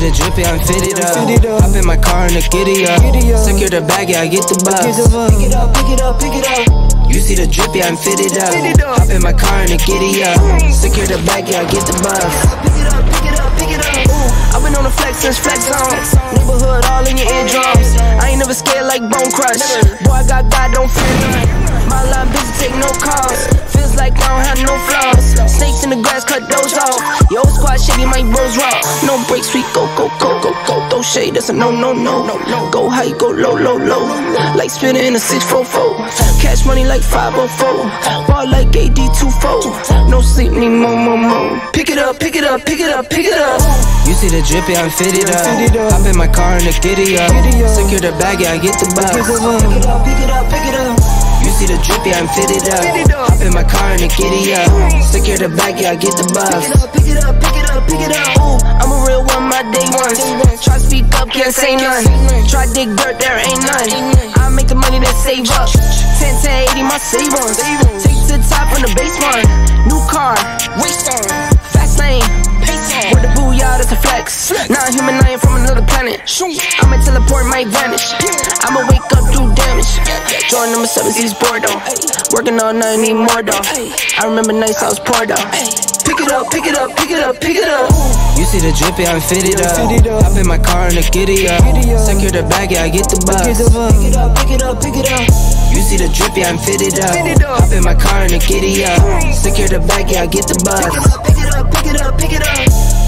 the drippy, I'm fitted up. Hop in my car and the giddy up. Secure the bag, yeah, I get the bus. Pick it up, pick it up, pick it up. You see the drippy, I'm fitted up. Hop in my car and the giddy up. Secure the bag, yeah, I get the bus. Pick it up, pick it up, pick it up. I've been on the flex since flex on. Neighborhood all in your eardrums. I ain't never scared like Bone Crush. Boy, I got God, don't fear none. My line busy, take no calls. Feels like I don't have no flaws. Snakes in the grass, cut those off. Yo, squad shitty, my bros raw. No breaks, we go, go, go, go, go. Throw shade, that's a no, no, no, no, no. Go high, go low, low, low. Like spinning in a 644. Cash money like 504. Ball like AD24. No sleep, need more, more, more. Pick it up, pick it up, pick it up, pick it up. You see the drippy, I'm fitted up. Hop in my car and the giddy up. Secure the bag, yeah, I get the bus. Pick it up, pick it up, pick it up. You see the drippy, I'm fitted up. Hop in my car and the giddy up. Secure the bag, yeah, I get the bus. Pick it up, pick it up, pick it up. Ooh, I'm a real one, my day ones. Try speak up, can't say none. Try dig dirt, there ain't none. I make the money that save up. 10 to 80, my save ones. Take to the top on the base one. New car, race on. Fast lane, pace on. With the booyah, that's a flex. Non-human, I ain't from another planet. I'ma teleport, might vanish. I'ma wake up, do damage. Join number 7, see this board though. Working all night, need more though. I remember nights I was poor though. Pick it up, pick it up, pick it up, pick it up. You see the drippy, I'm fitted up. Hop in my car and the giddy up. Secure the bag, yeah, I get the bus. Pick it up, pick it up, pick it up. You see the drippy, I'm fitted up. Hop in my car and the giddy up. Secure the bag, yeah, I get the bus. Pick it up, pick it up, pick it up.